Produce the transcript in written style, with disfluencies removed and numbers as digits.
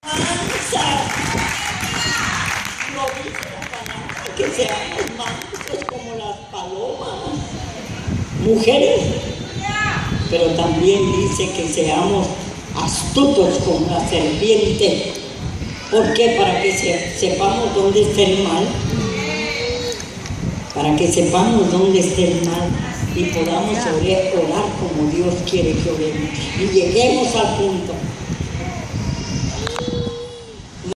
mansa. Lo dice la palabra, que seamos mansos como las palomas. Mujeres, pero también dice que seamos astutos como la serpiente. ¿Por qué? Para que sepamos dónde está el mal. Para que sepamos dónde está el mal y podamos orar como Dios quiere que oremos. Y lleguemos al punto